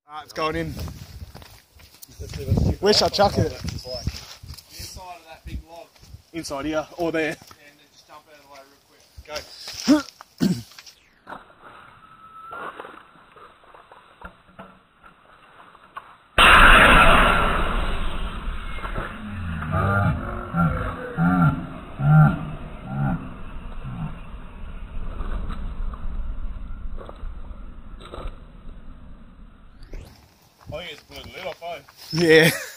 It's going in. Where should I chuck it? Inside of that big log. Inside here, or there. And then just jump out of the way real quick. Go. I think it's blew the lid off, eh? Yeah.